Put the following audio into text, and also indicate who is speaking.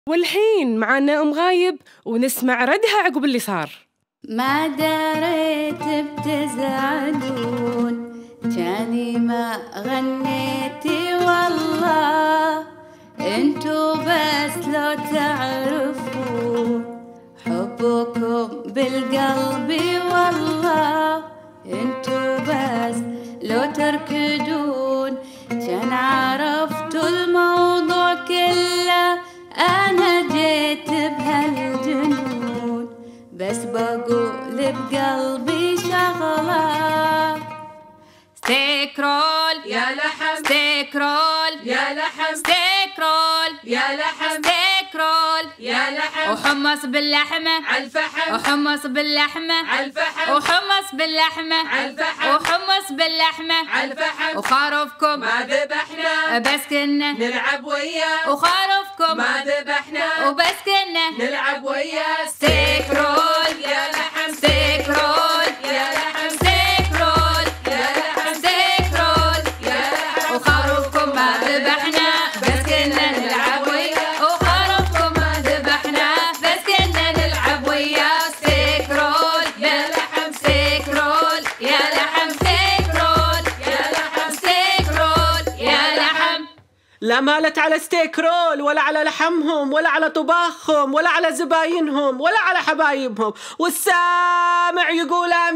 Speaker 1: والحين معانا أم غايب ونسمع ردها عقب اللي صار.
Speaker 2: ما دريت بتزعلون جاني ما غنيتي والله، انتو بس لو تعرفون حبكم بالقلب والله، انتو بس لو تركدون كان عرفتوا الموضوع كله. أنا جيت بهالجنون بس بقول بقلبي شغلة. ستيكرول يا لحم، ستيكرول يا لحم، ستيكرول يا لحم، ستيكرول يا لحم، وحمص باللحمة عالفحم، وحمص باللحمة عالفحم، وحمص باللحمة عالفحم، وحمص باللحمة عالفحم، وخروفكم ما ذبحنا بس كنا نلعب وياه، وخروفكم ما ذبحنا وبس كنا نلعب وياه. ستيكرول يا لحم، ستيكرول يا لحم، ستيكرول يا لحم، ستيكرول يا لحم، وخروفكم ما ذبحنا بس كنا نلعب وياه، وخروفكم ما ذبحنا بس كنا نلعب وياه. ستيكرول يا لحم، ستيكرول يا لحم، ستيكرول يا لحم، ستيكرول يا لحم.
Speaker 3: لا مالت على ستيكرول ولا على لحمهم ولا على طباخهم ولا على زباينهم ولا على حبايبهم، والسامع يقول